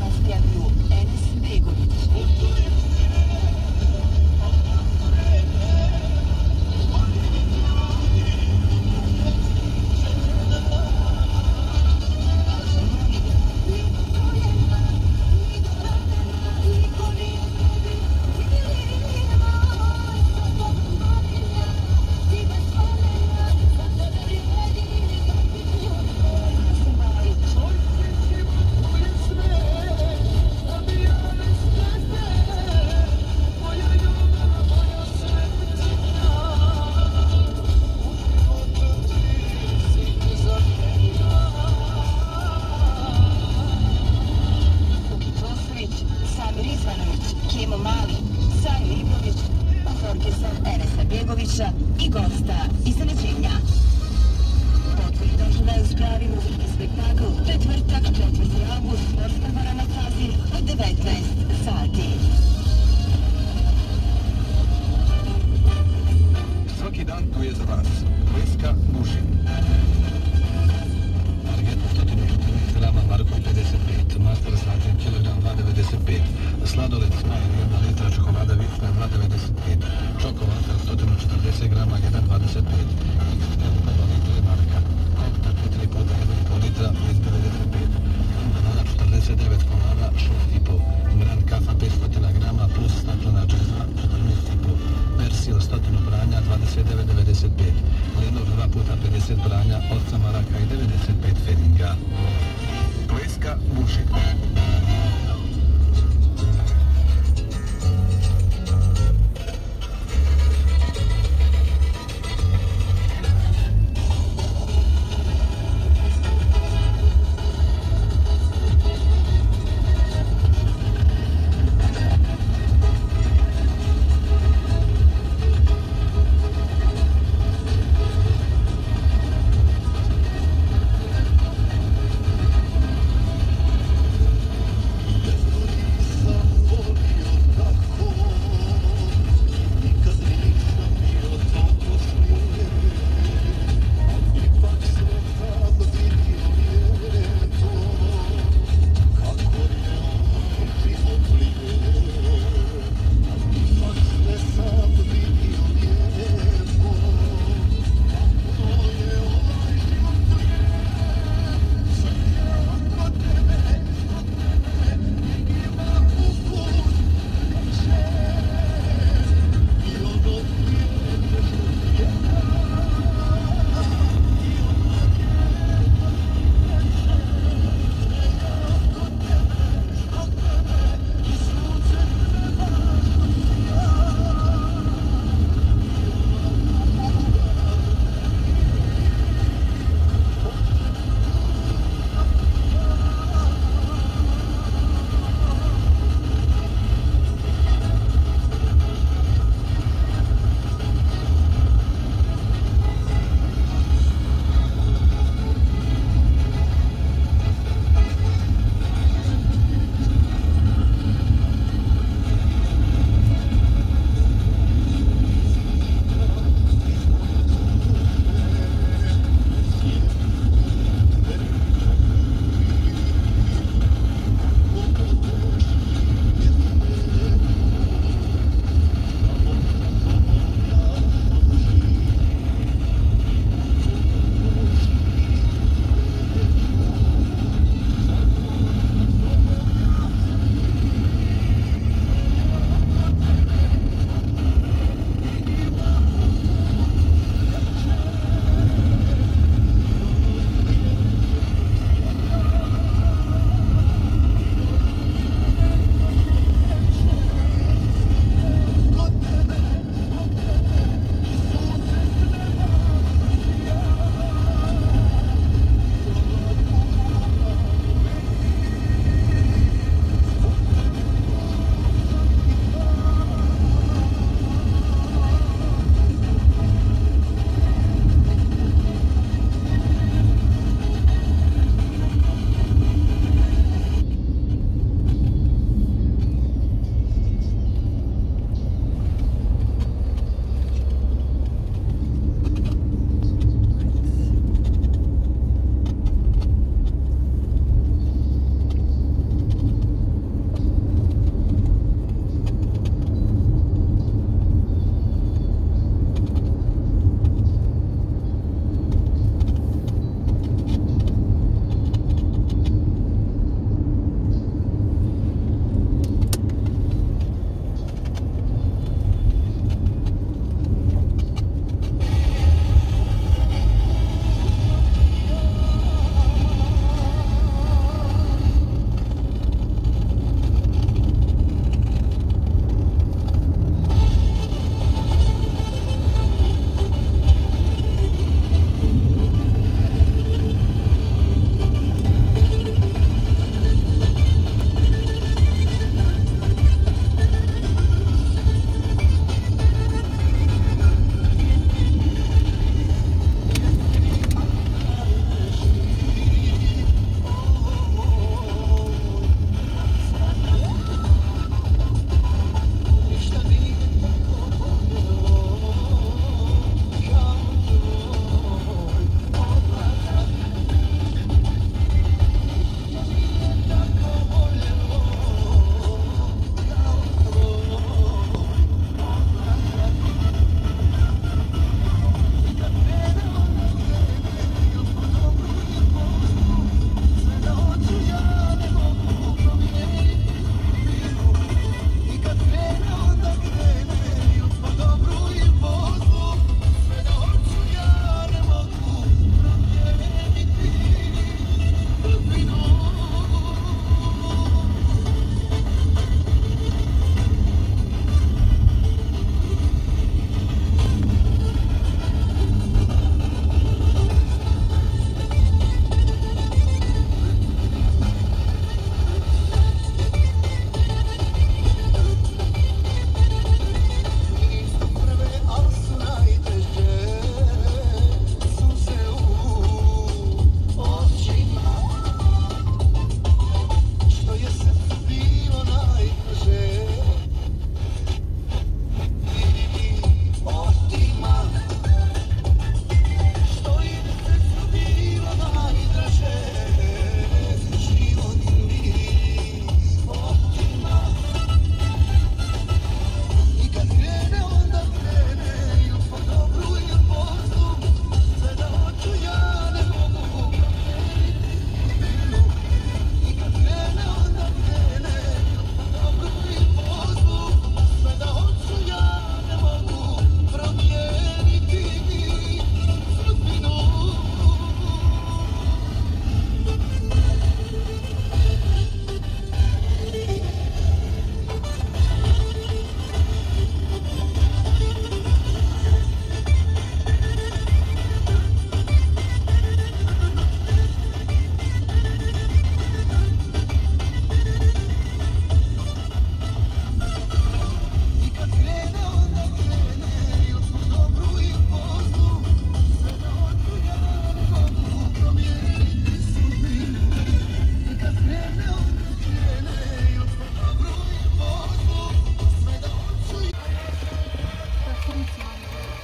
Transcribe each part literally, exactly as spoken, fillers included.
i gosta iznenađenja. Potvrda da je u spravi muzički spektakl četvrtak, četvrti avgust, sportska dvorana Sazin od devetnaest sati. Svaki dan tu je za vas. Pleska Bušin. Margeta sto četrnaest grama, Marko pedeset pet, Master Slatin kilogram dva devedeset pet, Sladoled Smile jedna litra, čokolada Vična dva devedeset pet, Čokolata sto četrdeset grama jedan dvadeset pet, dva litra Marka, Kolpa četiri puta jedan i pol litra devedeset pet, banana četrdeset devet komada šest i pol, Grand kafa petsto grama plus staklena džezva četrnaest i pol, Persil sto branja dvadeset devet devedeset pet, Lenor dva puta pedeset branja osam maraka i devedeset pet feringa. Pleska Bušin.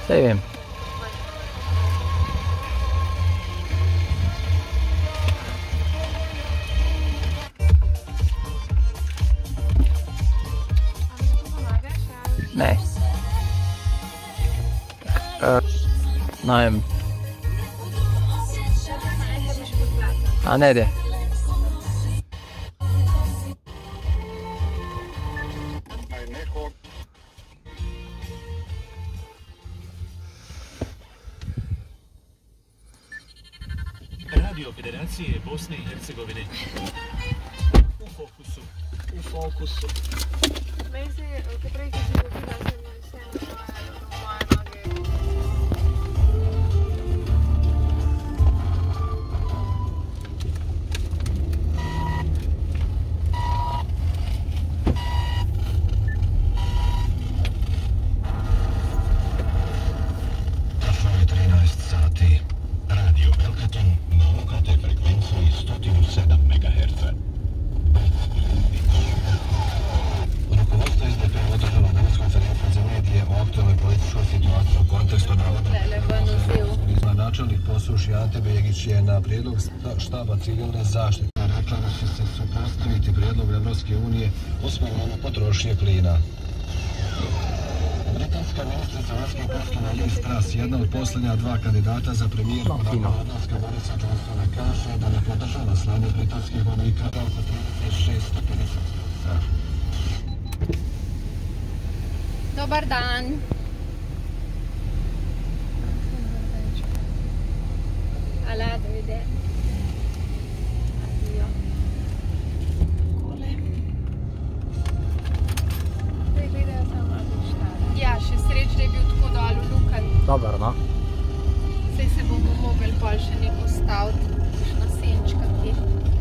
Saj vem. Ne. Uh, ne vem. A ne de. Radio Federacije Bosne i Hercegovine. U fokusu. U fokusu. Meni se, kad prvi kad se dobila sam sve moje noge. Tačno je trinaest sati. Radio Velkaton na U K T frekvenciji sto sedam megaherca. Rukovodstvo S D P održalo danas konferenciju za medije o aktualnoj političkoj situaciji u kontekstu navodnog izma. Načelnik Posuši Ante Begić je na prijedlog štaba civilne zaštite rekla da će se suprotstaviti prijedlog Evropske unije o smanjenju potrošnje plina. Britanska ministrica vanjskih poslova Liz Truss, jedna od posljednja dva kandidata za premijerku nakon odlaska Borisa Johnsona, kaže da ne podržava slanje britanskih vojnika oko trideset šest stupnjeva Celzija. Dobar dan. Ala, da vide. Adio. Kole. Zdaj gledajo samo avištari. Ja, še sreč, da je bil tako dol v lukan. Dobar, no? Saj se bomo mogli pol še nek ustaviti, kakšna senčka ti.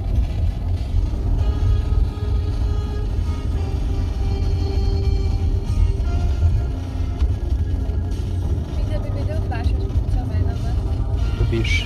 Vidim, da bi videl vaše špico mena, ne? Dobiš.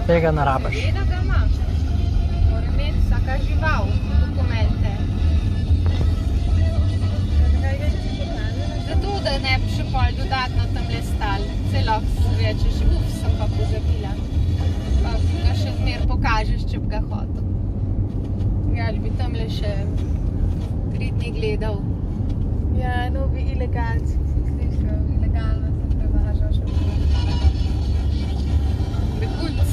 Tega ne rabiš. Seveda ga ima. Mora imeti vsaka žival dokumente. Zato, da ne bi še pol dodatno tamle stal. Saj lahko rečeš, uf, sem pa pozabila. Pa ga še zmer pokažeš, če bi ga hotel. Ali bi tamle še tri dni gledal. Ja, no bi ilegalci, slišal, ilegalno se prevažal še. Begunc.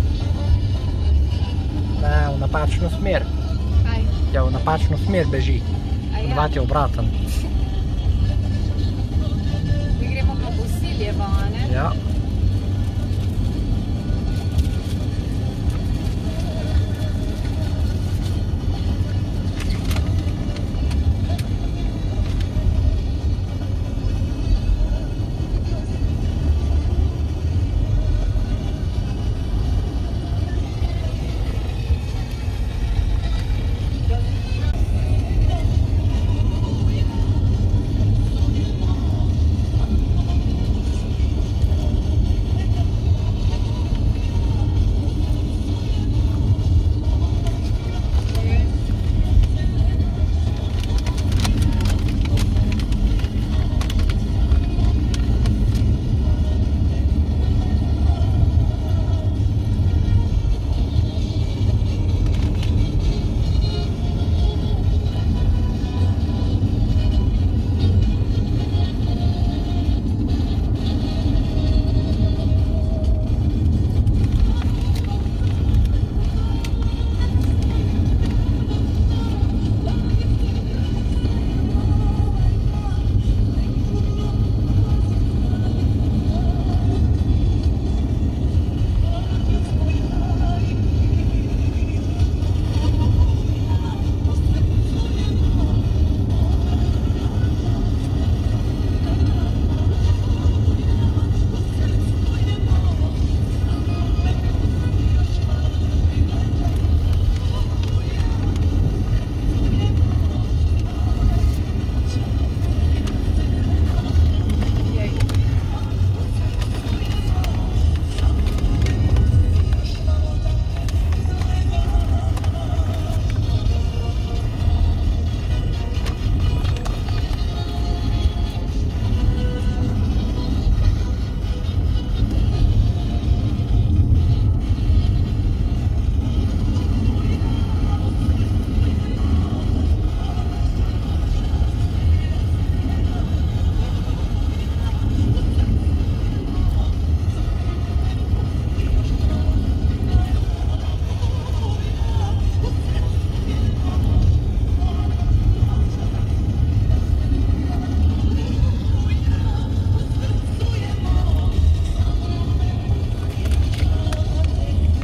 Ne, v napačno smer. Kaj? Ja, v napačno smer beži. A ja? Vat je obraten. Mi gremo pa po Siljevo, a ne? Ja.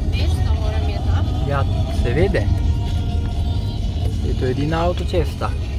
Se vede? Je to edina avtocesta.